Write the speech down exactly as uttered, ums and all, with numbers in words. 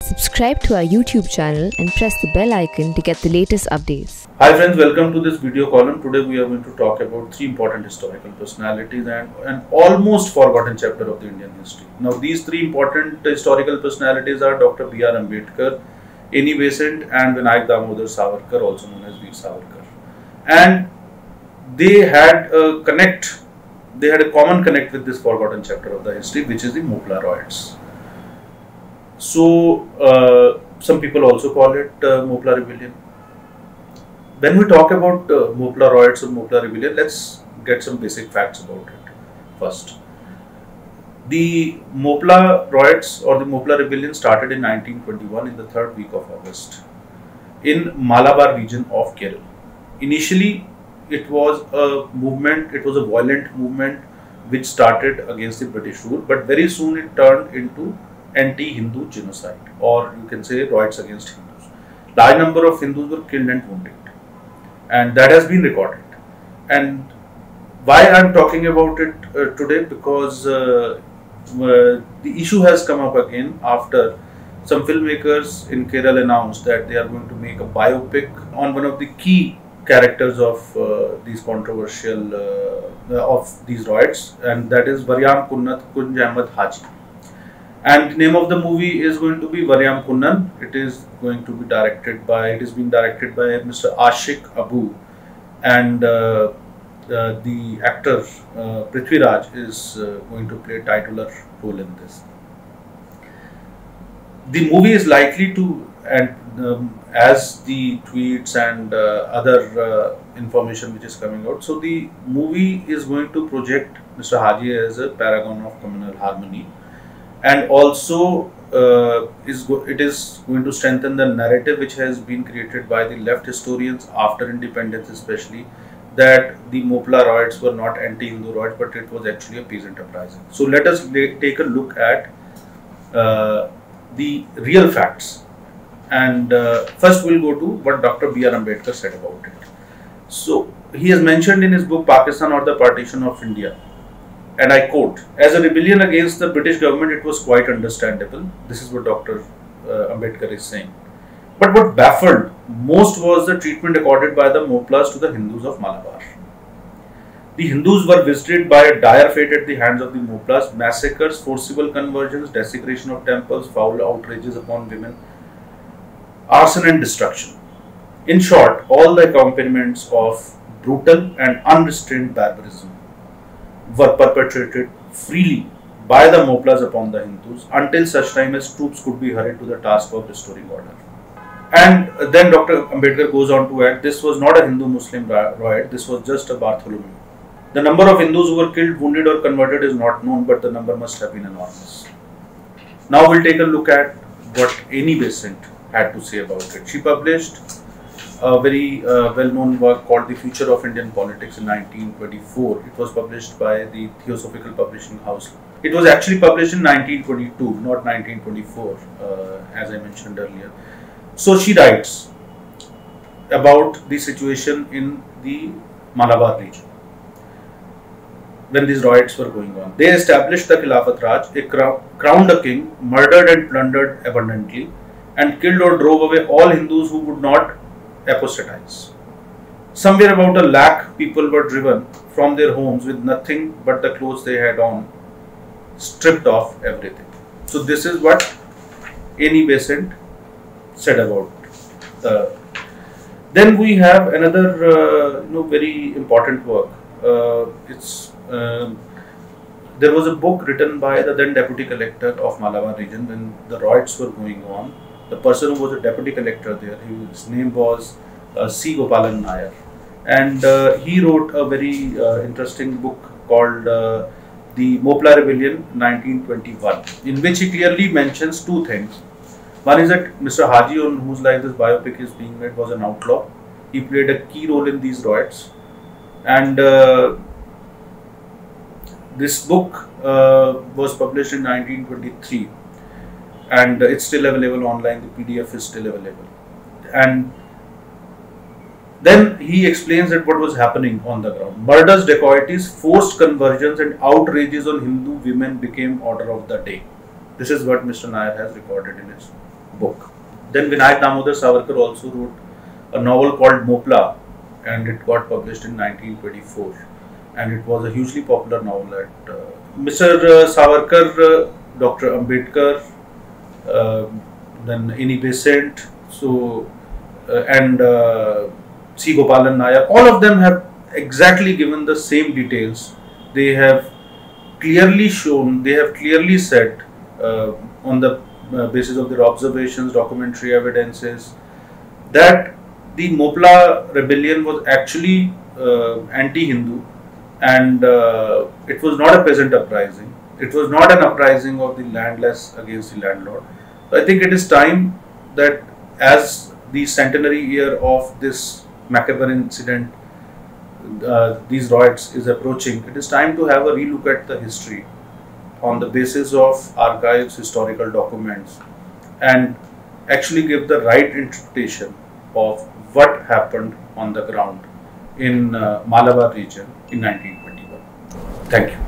Subscribe to our YouTube channel and press the bell icon to get the latest updates. Hi friends, welcome to this video column. Today we are going to talk about three important historical personalities and an almost forgotten chapter of the Indian history. Now these three important historical personalities are Doctor B R Ambedkar, Annie Besant and Vinayak Damodar Savarkar, also known as Veer Savarkar. And they had a connect, they had a common connect with this forgotten chapter of the history, which is the Mopla riots. So, uh, some people also call it uh, Mopla Rebellion. When we talk about uh, Mopla riots or Mopla Rebellion, let's get some basic facts about it first. The Mopla riots or the Mopla Rebellion started in nineteen twenty-one in the third week of August in Malabar region of Kerala. Initially, it was a movement, it was a violent movement which started against the British rule, but very soon it turned into anti-Hindu genocide, or you can say riots against Hindus. Large number of Hindus were killed and wounded, and that has been recorded. And why I am talking about it uh, today, because uh, uh, the issue has come up again after some filmmakers in Kerala announced that they are going to make a biopic on one of the key characters of uh, these controversial uh, of these riots, and that is Varyam Kunnat Kunj Ahmed Haji. And the name of the movie is going to be Varyam Kunnan. It is going to be directed by, it is being directed by Mister Ashik Abu, and uh, uh, the actor uh, Prithvi Raj is uh, going to play a titular role in this. The movie is likely to, and um, as the tweets and uh, other uh, information which is coming out, so the movie is going to project Mister Haji as a paragon of communal harmony. And also, uh, is it is going to strengthen the narrative which has been created by the left historians after independence, especially that the Mopla riots were not anti-Hindu riots, but it was actually a peasant uprising. So let us take a look at uh, the real facts. And uh, first we'll go to what Doctor B R Ambedkar said about it. So he has mentioned in his book Pakistan or the Partition of India, and I quote, "As a rebellion against the British government, it was quite understandable." This is what Doctor Uh, Ambedkar is saying. But what baffled most was the treatment accorded by the Moplas to the Hindus of Malabar. The Hindus were visited by a dire fate at the hands of the Moplas: massacres, forcible conversions, desecration of temples, foul outrages upon women, arson and destruction. In short, all the accompaniments of brutal and unrestrained barbarism were perpetrated freely by the Moplas upon the Hindus until such time as troops could be hurried to the task of restoring order. And then Doctor Ambedkar goes on to add, this was not a Hindu-Muslim riot, this was just a Bartholomew. The number of Hindus who were killed, wounded or converted is not known, but the number must have been enormous. Now we'll take a look at what Annie Besant had to say about it. She published a very uh, well-known work called The Future of Indian Politics in nineteen twenty-four. It was published by the Theosophical Publishing House. It was actually published in nineteen twenty-two, not nineteen twenty-four, uh, as I mentioned earlier. So she writes about the situation in the Malabar region when these riots were going on. They established the Khilafat Raj, a crown, crowned a king, murdered and plundered abundantly, and killed or drove away all Hindus who would not apostatize. Somewhere about a lakh people were driven from their homes with nothing but the clothes they had on, stripped off everything. So this is what Annie Besant said about the. Then we have another uh, you know very important work. Uh, it's um, there was a book written by the then Deputy Collector of Malabar region when the riots were going on. The person who was a deputy collector there, his name was uh, C. Gopalan Nair, and uh, he wrote a very uh, interesting book called uh, The Mopla Rebellion nineteen twenty-one, in which he clearly mentions two things. One is that Mister Haji, on whose life this biopic is being made, was an outlaw. He played a key role in these riots, and uh, this book uh, was published in nineteen twenty-three. And it's still available online, the P D F is still available. And then he explains that what was happening on the ground. Murders, dacoities, forced conversions and outrages on Hindu women became order of the day. This is what Mister Nair has recorded in his book. Then Vinayak Damodar Savarkar also wrote a novel called Mopla, and it got published in nineteen twenty-four, and it was a hugely popular novel. At uh, Mister Savarkar, uh, Doctor Ambedkar, uh, then Annie Besant, so uh, and uh, C. Gopalan Nayak, all of them have exactly given the same details. They have clearly shown, they have clearly said uh, on the uh, basis of their observations, documentary evidences, that the Mopla rebellion was actually uh, anti-Hindu, and uh, it was not a peasant uprising. It was not an uprising of the landless against the landlord. So I think it is time that, as the centenary year of this macabre incident, uh, these riots is approaching, it is time to have a relook at the history on the basis of archives, historical documents, and actually give the right interpretation of what happened on the ground in uh, Malabar region in nineteen twenty-one. Thank you.